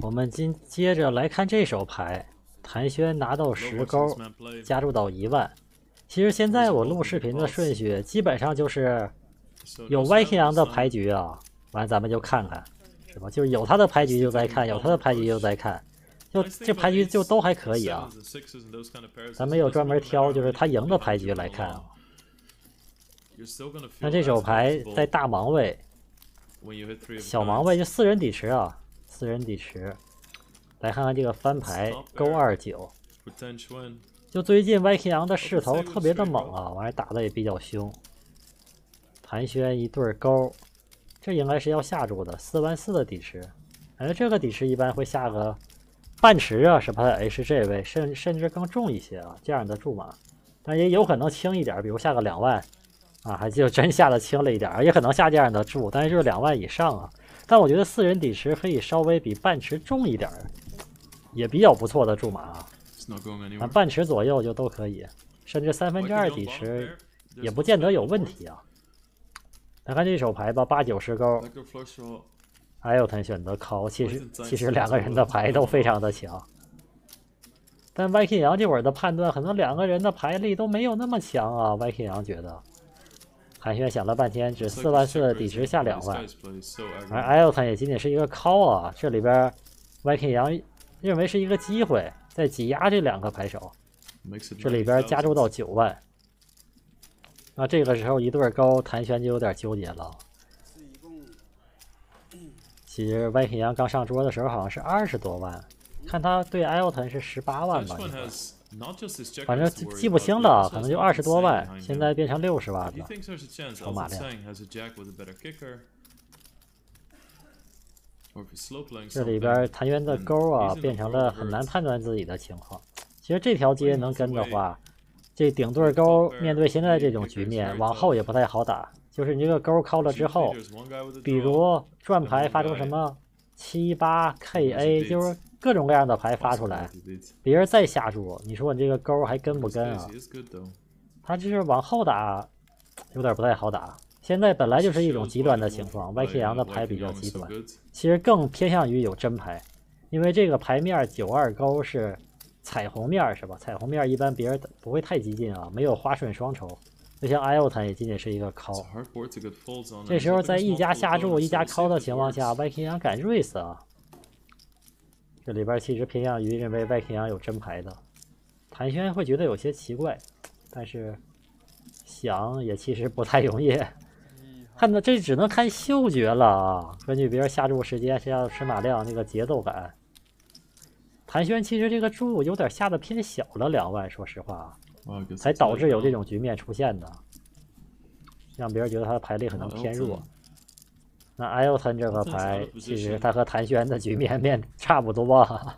我们接着来看这手牌，谭轩拿到10勾，加入到1万。其实现在我录视频的顺序基本上就是有 Viking 羊的牌局啊，完咱们就看看，是吧？就是有他的牌局就在看，有他的牌局就在看，就这牌局就都还可以啊。咱没有专门挑就是他赢的牌局来看啊。那这手牌在大盲位。小盲位就4人底池啊，4人底池。来看看这个翻牌勾29，就最近 Viking 羊的势头特别的猛啊，完了打的也比较凶。谭轩一对勾，这应该是要下注的，44000的底池。这个底池一般会下个半池啊，是吧 ？HG 位甚至更重一些啊，这样的注码，但也有可能轻一点，比如下个2万。还就真下的轻了一点，也可能下这样的注，但是就是2万以上啊。但我觉得4人底池可以稍微比半池重一点，也比较不错的注码啊。半池左右就都可以，甚至2/3底池也不见得有问题啊。来看这手牌吧，8、9、10勾，艾尤腾选择 call， 其实2个人的牌都非常的强。但 Viking 羊这会儿的判断，可能2个人的牌力都没有那么强啊。Viking 羊觉得。谭轩想了半天，只44000的底池下2万，而艾尤腾也仅仅是一个 call 啊。这里边 Viking 羊认为是一个机会，在挤压这2个牌手，这里边加注到9万。那这个时候一对勾，谭轩就有点纠结了。其实 Viking 羊刚上桌的时候好像是20多万，看他对艾尤腾是18万吧。反正记不清了，可能就20多万，现在变成60万了。筹码量。这里边谭轩的勾啊，变成了很难判断自己的情况。其实这条街能跟的话，这顶对勾面对现在这种局面，往后也不太好打。就是你这个勾靠了之后，比如转牌发出什么7、8、KA， 就是。各种各样的牌发出来，别人再下注，你说你这个勾还跟不跟啊？他就是往后打，有点不太好打。现在本来就是一种极端的情况 ，Viking 羊的牌比较极端，其实更偏向于有真牌，因为这个牌面92勾是彩虹面是吧？彩虹面一般别人不会太激进啊，没有花顺双筹，就像艾尤腾也仅仅是一个 call。这时候在一家下注一家 call 的情况下 ，Viking 羊敢 raise 啊？这里边其实偏向于认为 Viking 羊有真牌的，谭轩会觉得有些奇怪，但是想也其实不太容易。看到这只能看嗅觉了啊！根据别人下注时间、下注尺码量那个节奏感，谭轩其实这个注有点下的偏小了2万，说实话，才导致有这种局面出现的，让别人觉得他的牌力可能偏弱。那艾尤腾这个牌，其实他和谭轩的局面差不多啊。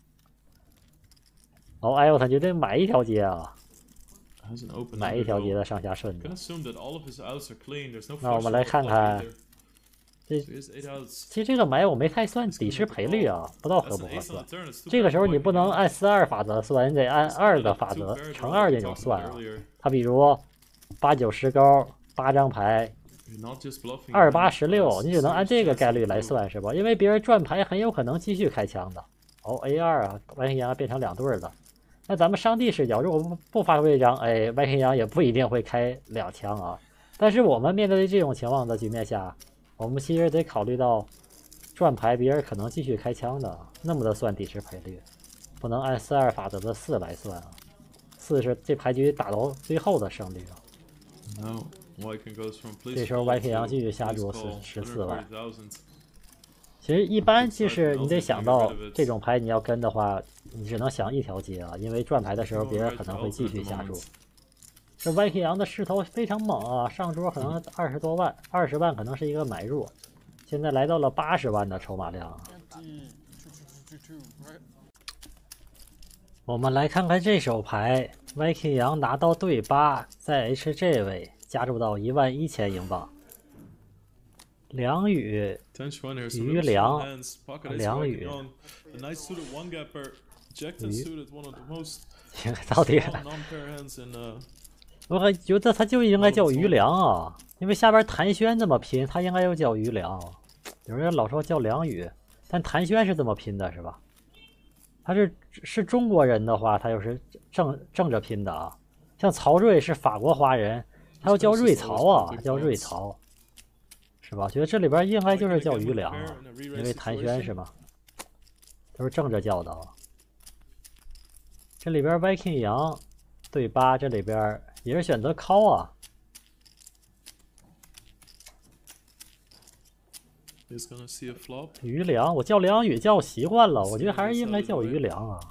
艾尤腾决定买一条街啊，买一条街的上下顺的。那我们来看看，其实这个买我没太算底池赔率啊，不知道合不合算。这个时候你不能按42法则算，你得按2个法则乘2这种算啊。他比如8、9、10勾8张牌。28、16，你只能按这个概率来算是吧？因为别人转牌很有可能继续开枪的。A2 啊，Viking 羊变成2对的。那咱们上帝视角，如果不发挥这张，Viking 羊也不一定会开2枪啊。但是我们面对这种情况的局面下，我们其实得考虑到转牌别人可能继续开枪的，那么的算底池赔率，不能按42法则的4来算啊。4是这牌局打到最后的胜率啊。这时候 Viking 羊继续下注14万。其实一般就是你得想到这种牌你要跟的话，你只能想一条街啊，因为转牌的时候别人可能会继续下注。这 Viking 羊的势头非常猛啊，上桌可能20多万，20万可能是一个买入，现在来到了80万的筹码量。我们来看看这手牌 ，Viking 羊拿到对8，在 HG 位。加注到11000英镑。梁宇、余梁、梁宇、到底，我觉得他就应该叫余梁啊，因为下边谭轩这么拼，他应该又叫余梁。有人老说叫梁宇， 但谭轩是这么拼的，是吧？他是中国人的话，他又是正着拼的啊。像曹睿是法国华人，他又叫瑞曹啊，叫瑞曹，是吧？觉得这里边应该就是叫余粮啊，因为谭轩是吧？都是正着叫的啊。这里边 Viking 羊对8，这里边也是选择 call 啊。余粮，我叫梁宇叫习惯了，我觉得还是应该叫余粮啊。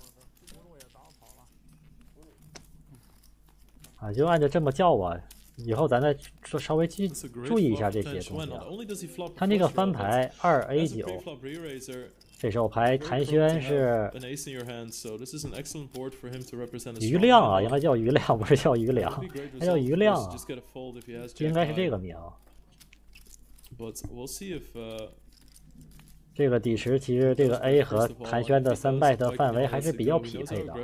啊，就按照这么叫吧，以后咱再稍微去注意一下这些东西啊。他那个翻牌2A9，这手牌谭轩是余量啊，应该叫余量，不是叫余粮，它叫余量啊，应该是这个名。这个底池其实这个 A 和谭轩的3bet 的范围还是比较匹配的。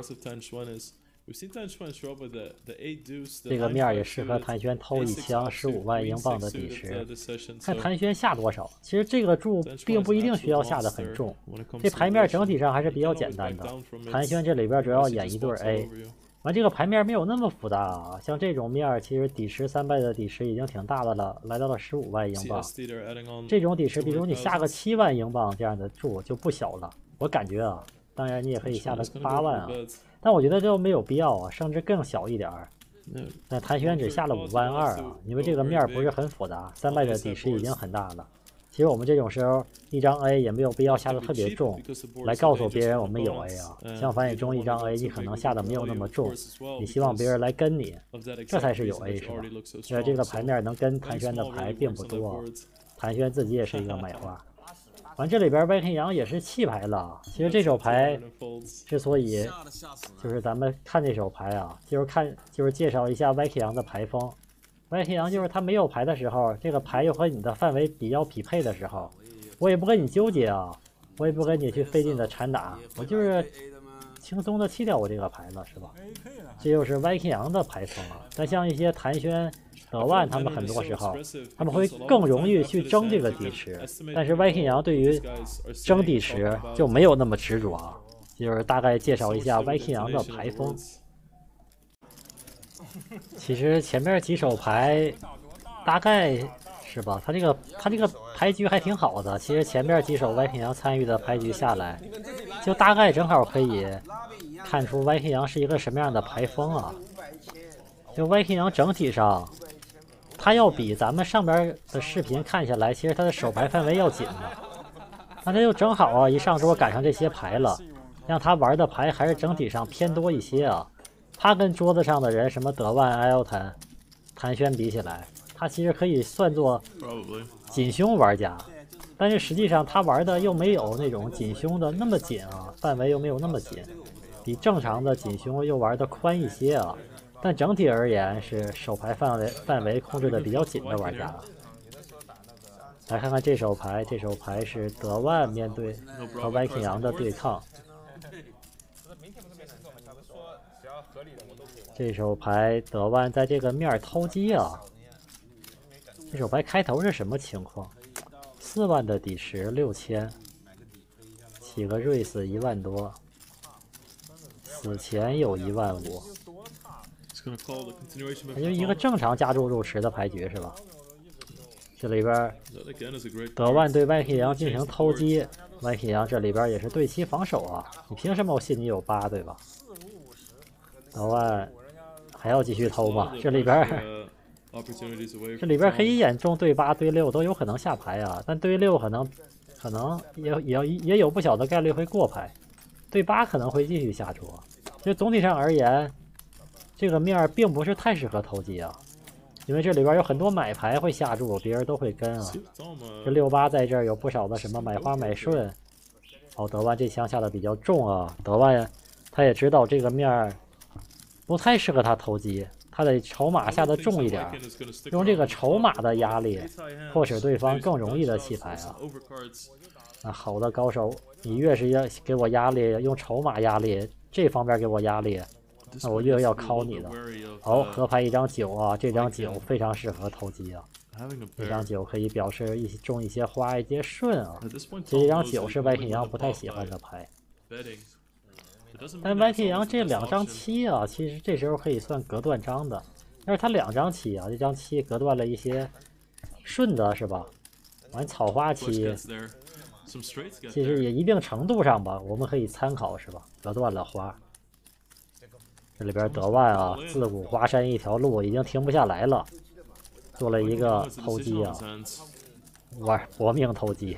这个面也适合谭轩偷一枪15万英镑的底池。看谭轩下多少，其实这个注并不一定需要下的很重。这牌面整体上还是比较简单的。谭轩这里边主要演一对 A。完，这个牌面没有那么复杂啊，像这种面其实底池3bet的底池已经挺大的了，来到了15万英镑。这种底池，比如你下个7万英镑这样的注就不小了，我感觉啊，当然你也可以下到8万啊，但我觉得这没有必要啊，甚至更小一点儿。那谭轩只下了5万2啊，因为这个面不是很复杂，3bet的底池已经很大了。其实我们这种时候一张 A 也没有必要下的特别重，来告诉别人我们有 A 啊。相反，你中一张 A， 你可能下的没有那么重，你希望别人来跟你，这才是有 A 是吧？因为这个牌面能跟谭轩的牌并不多，谭轩自己也是一个买花。完，这里边 Viking 羊也是弃牌了。其实这手牌之所以就是咱们看这手牌啊，就是介绍一下 Viking 羊的牌风。Viking 羊就是他没有牌的时候，这个牌又和你的范围比较匹配的时候，我也不跟你纠结啊，我也不跟你去费劲的缠打，我就是轻松的弃掉我这个牌了，是吧？这就是 Viking 羊的牌风啊。但像一些谭轩、德万他们很多时候，他们会更容易去争这个底池，但是 Viking 羊对于争底池就没有那么执着啊。就是大概介绍一下 Viking 羊的牌风。其实前面几手牌大概是吧，他这个牌局还挺好的。其实前面几手 Viking 羊参与的牌局下来，就大概正好可以看出 Viking 羊是一个什么样的牌风啊。就 Viking 羊整体上，它要比咱们上边的视频看下来，其实它的手牌范围要紧的。那它就正好啊，一上桌赶上这些牌了，让他玩的牌还是整体上偏多一些啊。他跟桌子上的人什么德万、艾奥坦、谭轩比起来，他其实可以算作紧凶玩家，但是实际上他玩的又没有那种紧凶的那么紧啊，范围又没有那么紧，比正常的紧凶又玩的宽一些啊。但整体而言是手牌范围控制的比较紧的玩家。来看看这手牌，这手牌是德万面对和 Viking 羊的对抗。这手牌德万在这个面偷鸡啊！这手牌开头是什么情况？4万的底池6000，起个瑞斯1万多，死前有1万5，也就一个正常加注入池的牌局是吧？这里边德万对 Viking 羊进行偷鸡 ，Viking 羊这里边也是对其防守啊！你凭什么我信你有8对吧？德万还要继续偷吗？这里边可以演中对8、对6都有可能下牌啊，但对6可能也有不小的概率会过牌，对8可能会继续下桌。就总体上而言，这个面并不是太适合投机啊，因为这里边有很多买牌会下注，别人都会跟啊。这6-8在这儿有不少的什么买花买顺。哦，德万这枪下的比较重啊，德万他也知道这个面不太适合他投机，他得筹码下的重一点，用这个筹码的压力，迫使对方更容易的弃牌啊。那好的高手，你越是要给我压力，用筹码压力，这方面给我压力，那我越要 call 你的。好，合牌一张9啊，这张9非常适合投机啊。 这张九可以表示中一些花一些顺啊。其实这张九是白天羊不太喜欢的牌。但白天羊这2张七啊，其实这时候可以算隔断张的。要是他2张七啊，这张七隔断了一些顺的是吧？完草花七，其实也一定程度上吧，我们可以参考是吧？隔断了花。这里边德万啊，自古华山一条路，已经停不下来了，做了一个偷鸡啊，搏命偷鸡。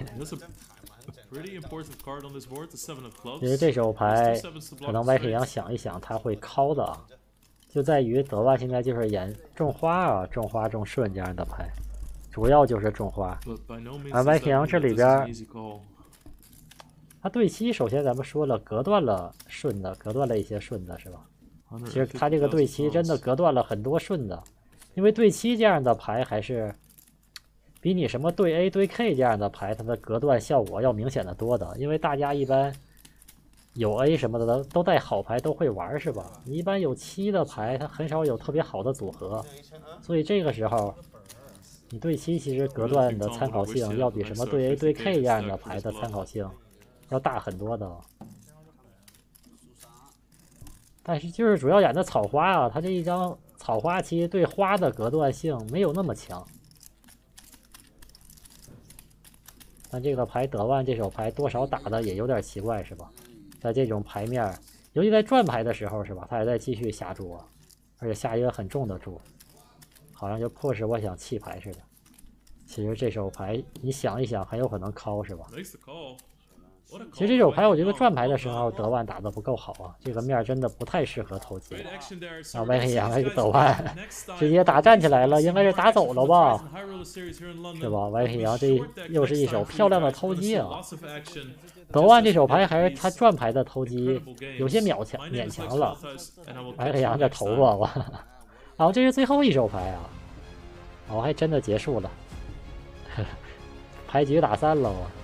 其实这手牌可能白天羊想一想，他会call的啊，就在于德万现在就是演种花啊，种花种顺这样的牌，主要就是种花。而白天羊这里边，他对七首先咱们说了，隔断了顺的，隔断了一些顺的是吧？其实他这个对七真的隔断了很多顺的，因为对七这样的牌还是比你什么对 A 对 K 这样的牌，它的隔断效果要明显的多的。因为大家一般有 A 什么的都带好牌都会玩是吧？你一般有七的牌，它很少有特别好的组合，所以这个时候你对七其实隔断的参考性要比什么对 A 对 K 这样的牌的参考性要大很多的。但是就是主要演的草花啊，它这一张草花其实对花的隔断性没有那么强。但这个牌德万这手牌多少打的也有点奇怪是吧？在这种牌面，尤其在转牌的时候是吧？他还在继续下注啊，而且下一个很重的注，好像就迫使我想弃牌似的。其实这手牌你想一想，很有可能call是吧？其实这手牌我觉得转牌的时候德万打得不够好啊，这个面真的不太适合投机。然后白天羊这个德万直接打站起来了，应该是打走了吧？是吧？白天羊这又是一手漂亮的偷鸡啊！德万这手牌还是他转牌的偷鸡，有些勉强了。白天羊这头发吧，然后这是最后一手牌啊，还真的结束了，牌局打散了啊。